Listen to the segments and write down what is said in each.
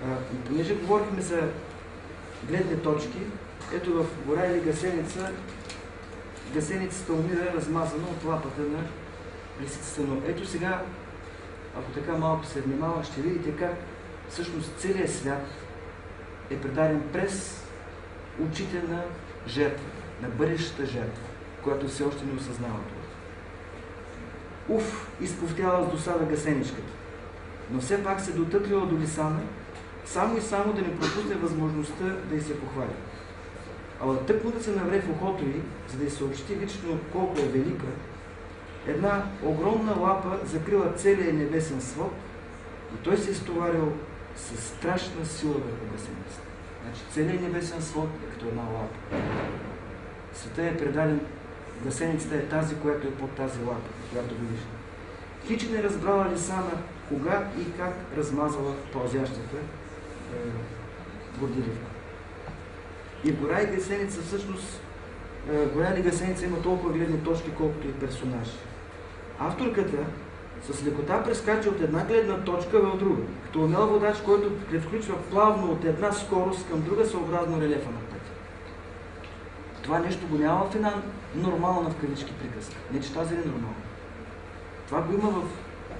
И понеже говорихме за гледни точки, ето в гора или гасеница, гасеницата умира размазана от лапата на лисицата. Но ето сега, ако така малко се внимава, ще видите как всъщност целият свят е предаден през очите на жертва, на бъдещата жертва, която все още не осъзнава това. Изповтяла с досада гасеничката, но все пак се дотъклила до Лисана, само и само да не пропусне възможността да й се похвали. Ала тъкмо да се навре в ухото й, за да й съобщи лично колко е велика, една огромна лапа закрила целия небесен свод и той се изтоварил със страшна сила върху гасеницата. Значи целият небесен свод е като една лапа. Света е предаден, гасеницата е тази, която е под тази лапа, която го вижда. Хич не разбрала Лисана кога и как размазала пълзящата горделивка. И гора и гасеница всъщност, гора и гасеница има толкова гледни точки, колкото и персонажи. Авторката с лекота прескача от една гледна точка в друга, като умел водач, който включва плавно от една скорост към друга съобразно релефа на пътя. Това нещо го няма в една нормална в кавички приказка. Не, че тази е нормална. Това го има в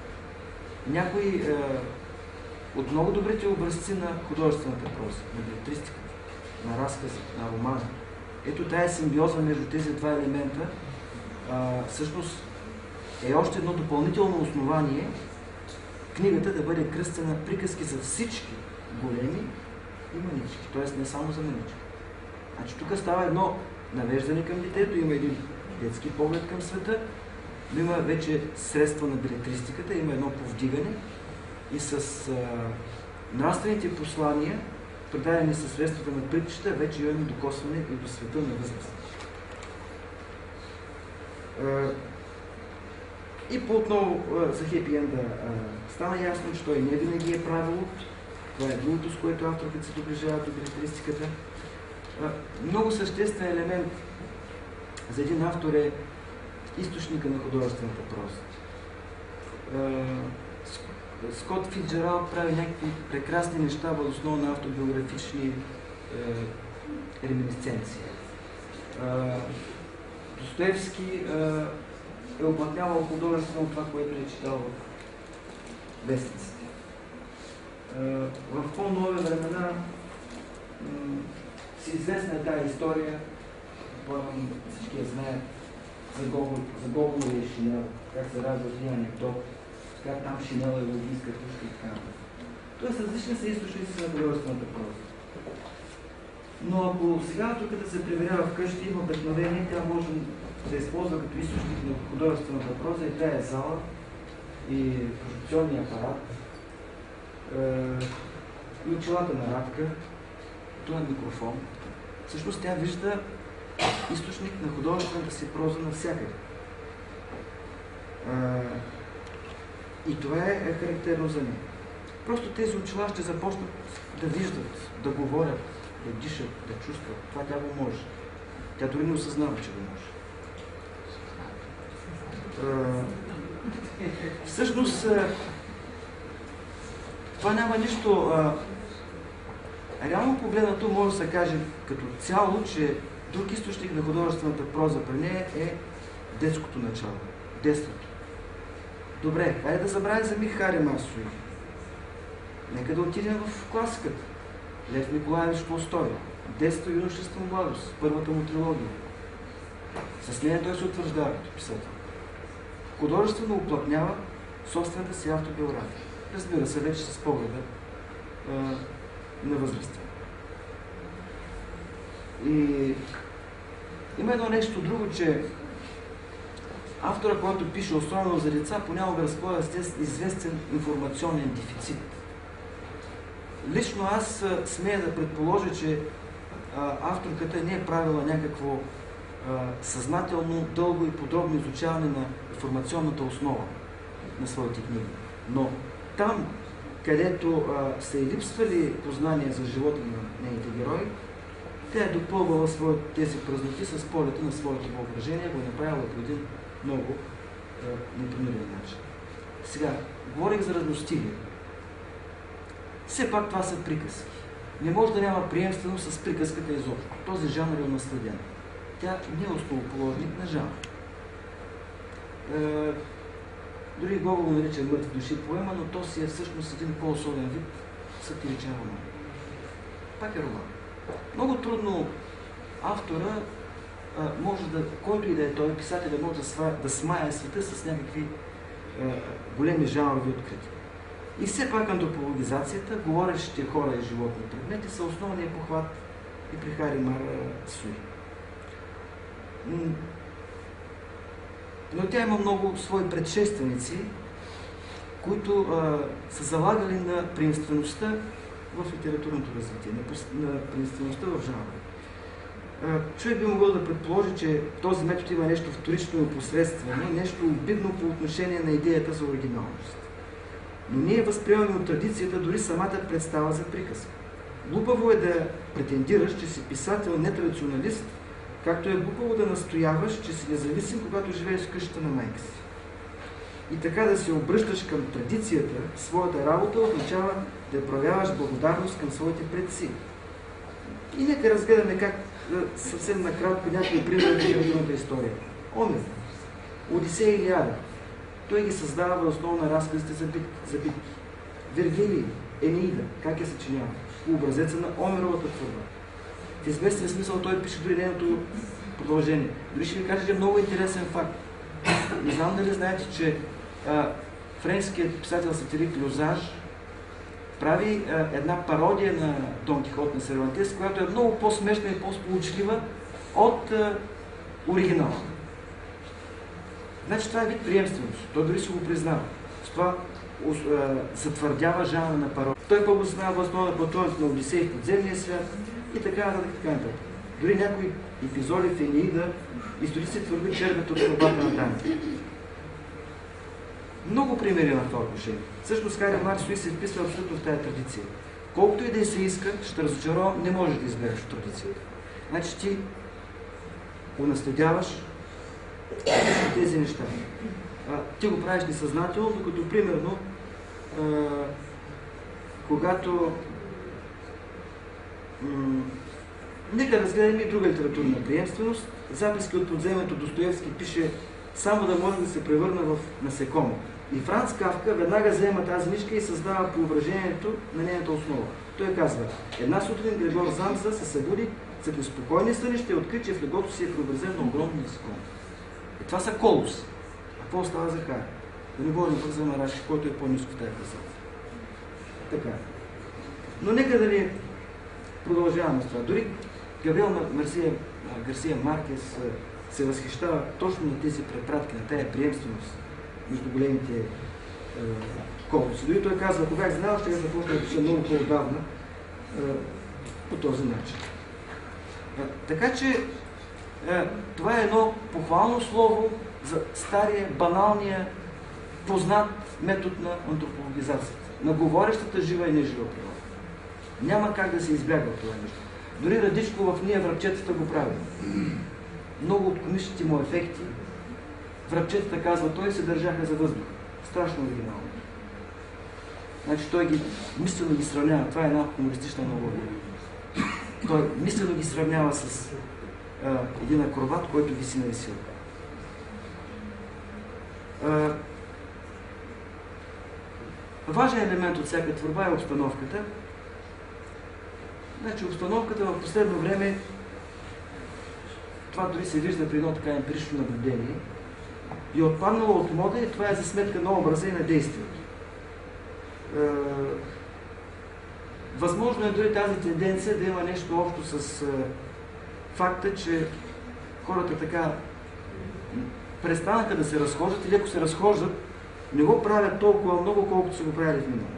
някои от много добрите образци на художествената проза, на белетристиката, на разказа, на романа. Ето тая симбиоза между тези два елемента всъщност е още едно допълнително основание книгата да бъде кръстена приказки за всички големи и манички, т.е. не само за манички. Значи тук става едно навеждане към детето, има един детски поглед към света, но има вече средства на белетристиката, има едно повдигане и с нравствените послания, предадени със средствата на притчата, вече имаме докосване и до света на възраст. И по-отново за хепи енда стана ясно, че той не винаги е правило. Това е другото, с което авторите се доближават до белетристиката. Много съществен елемент за един автор е източника на художествената проза. Скот Фицджералд прави някакви прекрасни неща въз основа на автобиографични реминисценции. Достоевски е оплътнявал художествено това, което е читал в вестниците. В по-нови времена си известна е тази история, всички я знаят, за Гоголовия шинел, как се ражда един анекдот, как там шинела е логийска тушка и така нататък. Тоест различни са източници на художествената проза. Но ако сега тук да се проверява вкъщи, има обикновение, тя може да се използва като източник на художествената проза и тя е зала и прожекционния апарат и очилата на Радка, това е микрофон. Всъщност тя вижда източник на художествената си проза навсякъде. И това е характерно за нея. Просто тези очила ще започнат да виждат, да говорят, да дишат, да чувстват. Това тя го може. Тя дори не осъзнава, че го може. Всъщност, това няма нищо. Реално погледнато може да се каже като цяло, че друг източник на художествената проза при нея е детското начало, детството. Добре, хайде да забравим за миг Хари Масови. Нека да отидем в класиката. Лев Николаевич Толстой. Детство, юношество, младост. Първата му трилогия. С нея той се утвърждава като писател. Художествено уплътнява собствената си автобиография. Разбира се, вече с погледа на възрастта. И има едно нещо друго, че автора, който пише особено за деца, понякога разполага с известен информационен дефицит. Лично аз смея да предположа, че авторката не е правила някакво съзнателно, дълго и подробно изучаване на информационната основа на своите книги. Но там, където са и липсвали познания за живота на нейните герои, тя е допълвала тези празноти с полета на своето въображение, го е направила по един много непримирен начин. Сега, говорих за разностилие. Все пак това са приказки. Не може да няма приемственост с приказката изобщо. Този жанр е наследен. Тя не е основоположник на жанр. Дори Гогол го нарича мъртви души поема, но то си е всъщност един по-особен вид сатиричен роман. Пак е роман. Много трудно автора може да, който и да е той, писателя може да смая света с някакви големи жанрови открити. И все пак антропологизацията, говорещите хора и животни предмети са основният похват и при Харимар Суи. Но тя има много свои предшественици, които са залагали на приемствеността в литературното развитие, на приемствеността в жанра. Човек би могъл да предположи, че този метод има нещо вторично и посредствено, нещо обидно по отношение на идеята за оригиналност. Но ние възприемаме от традицията дори самата представа за приказка. Глупаво е да претендираш, че си писател нетрадиционалист, както е глупаво да настояваш, че си независим, когато живееш в къщата на майка си. И така да се обръщаш към традицията, своята работа означава да проявяваш благодарност към своите предци. И нека разгледаме как съвсем накратко някои примери в литературната история. Омер, Одисея и Илиада. Той ги създава въз основа на разказите за битки. Вергилий, Енеида, как я съчинява? По образеца на Омеровата творба. В известен смисъл той пише дори нейното продължение. Дори ще ви кажа, че е много интересен факт. Не знам дали знаете, че френският писател-сатирик Люзаж прави една пародия на Дон Кихот на Сервантес, която е много по-смешна и по-сполучлива от оригинала. Значи това е вид приемственост. Той дори си го признава. С това затвърдява жанра на пародия. Той пък го знава в основа на пътуването на Одисей в подземния свят и така нататък. Дори някои епизоди в Енеида историците твърдят, че черпят от творбата на Данте. Много примери на това отношение. Всъщност Харимар Суи се вписва абсолютно в тази традиция. Колкото и да се иска, ще разочаровам, не можеш да избереш от традицията. Значи ти унаследяваш тези неща. Ти го правиш несъзнателно, докато примерно когато нека разгледаме и друга литературна приемственост. Записки от подземието Достоевски пише само да може да се превърна в насекомо. И Франц Кафка веднага взема тази мишка и създава поврежението на нейната основа. Той казва: една сутрин Григор Замза се събуди за неспокойни съни, ще откри, че в леглото си е преобразен на огромни насекомо. И това са колос. А какво остава за Хари? Да не говорим пък за Марашки, който е по-ниско в тази красота. Така. Но нека да ни продължаваме с това. Дори Габриел Гарсия Маркес се възхищава точно на тези препратки, на тая приемственост между големите колоси. Дори той казва, кога знал, ще я започна да пиша много по-отдавна по този начин. Така че това е едно похвално слово за стария, баналния, познат метод на антропологизацията. На говорещата жива и нежива природа. Няма как да се избягва това нещо. Дори Радичко в Ние врабчетата го прави. Много от комичните му ефекти, врабчетата, казва той, се държаха за въздух. Страшно оригинално. Значи той ги мислено ги сравнява. Това е една хумористична аналогия. Той мислено ги сравнява с един акробат, който виси на висилка. Важен елемент от всяка творба е обстановката. Значи обстановката в последно време, това дори се вижда при едно така емпирично наблюдение, и отпаднало от мода и това е за сметка на образа и на действието. Възможно е дори тази тенденция да има нещо общо с факта, че хората така престанаха да се разхождат или ако се разхождат, не го правят толкова много, колкото са го правили в миналото.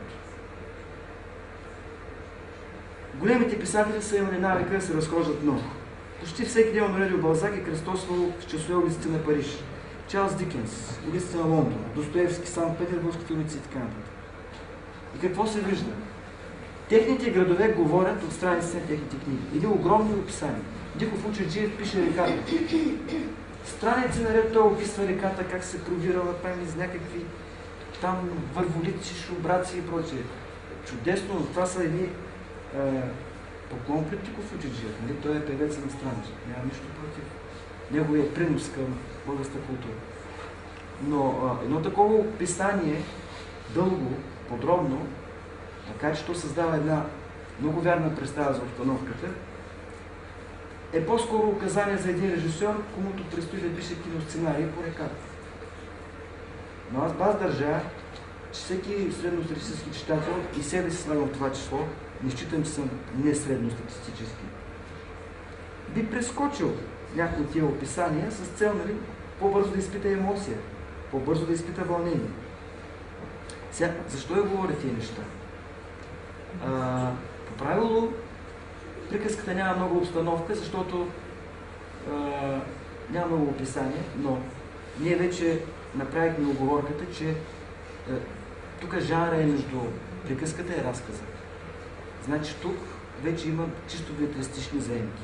Големите писатели са имали навика да се разхождат много. Почти всеки ден наредил Балзак и кръстосвал в часове улиците на Париж. Чарлз Дикенс, улиците на Лондон, Достоевски, Санкт-Петербургските улици и така нататък. И какво се вижда? Техните градове говорят от страниците на техните книги. Или огромни описания. Диков Учерджиев пише реката. Страници наред той описва реката, как се пробирала там из някакви там върволици, шубраци и прочее. чудесно, но това са едни Поклон Плетиков учителят, нали? Той е певец на Странджа. Няма нищо против неговия принос към българската култура. Но едно такова описание, дълго, подробно, така че то създава една много вярна представа за обстановката, е по-скоро указание за един режисьор, комуто предстои да пише киносценарий по реката. Но аз държа, че всеки средностатистически читател, и себе си слагам в това число, не считам, че съм не средностатистически, би прескочил някои от тия описания с цел, нали, по-бързо да изпита емоция, по-бързо да изпита вълнение. Сега, защо я говоря тия неща? По правило, приказката няма много обстановка, защото няма много описание, но ние вече направихме уговорката, че тук жанра е между приказката и разказа. Значи тук вече има чисто билетристични заемки.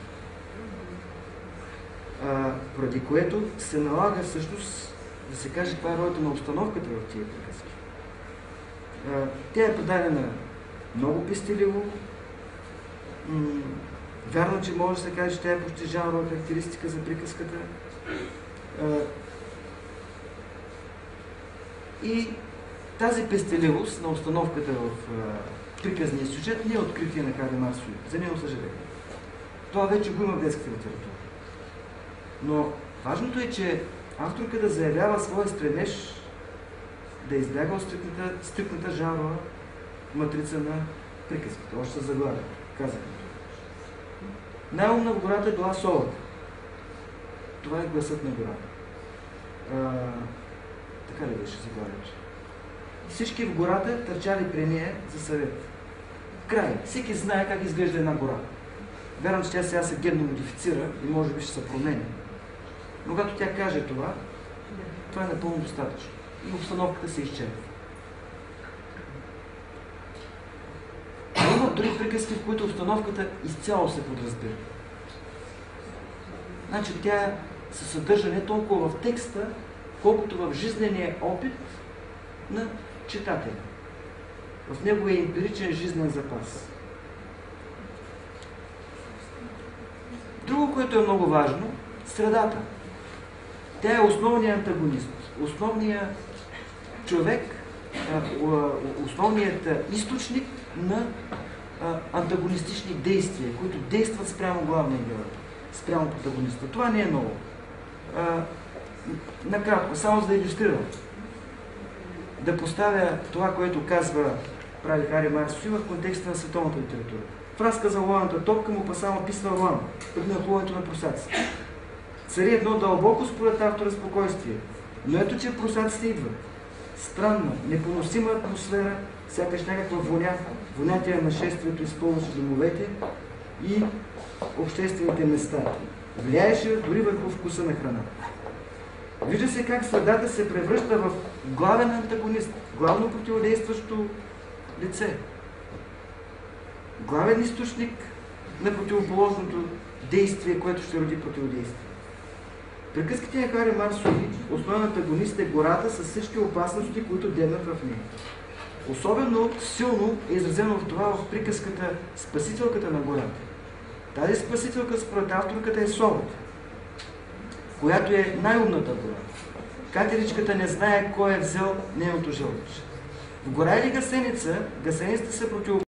Поради което се налага всъщност да се каже каква е ролята на обстановката в тия приказки. Тя е подадена много пестеливо. Вярно, че може да се каже, че тя е почти жанрова характеристика за приказката. И тази пестеливост на обстановката в приказния сюжет не е откритие на Хари Марсови. За него съжаление. Това вече го има в детската литература. Но важното е, че авторката заявява своя стремеж да избяга от стриктната жанрова матрица на приказката. Още със заглавието. Казахме. Най-умна в гората е била совата. Това е гласът на гората. Така ли беше заглавието? Всички в гората търчали при нея за съвет. Край. Всеки знае как изглежда една гора. Вярвам, че тя сега се генно модифицира и може би ще се промени. Но когато тя каже това, това е напълно достатъчно. И обстановката се изчерпва. Има дори приказки, в които обстановката изцяло се подразбира. Значи тя се съдържа не толкова в текста, колкото в жизнения опит на читателя. В неговия емпиричен жизнен запас. Друго, което е много важно, средата. Тя е основният антагонист, основният човек, основният източник на антагонистични действия, които действат спрямо главния герой, спрямо протагониста. Това не е ново. Накратко, само за да илюстрирам. Да поставя това, което прави Хари Марсови в контекста на световната литература. В разказа Лойната топка му пасама описва Лоан, преди нахлуването на просаците. Цари едно дълбоко според автора спокойствие, но ето, че просаците идват. Странна, непоносима атмосфера, сякаш някаква воня, вонятия на нашествието изпълваше домовете и обществените места. Влияеше дори върху вкуса на храна. Вижда се как средата се превръща в главен антагонист, главно противодействащо лице. Главен източник на противоположното действие, което ще роди противодействие. Приказките на Хари Марсови, основен антагонист е гората с всички опасности, които дебнат в нея. Особено силно е изразено в това в приказката Спасителката на гората. Тази спасителка според авторката е совата, която е най-умната гора. Катеричката не знае кой е взел нейното жълче. В гора или гасеница, гасениците са противоположни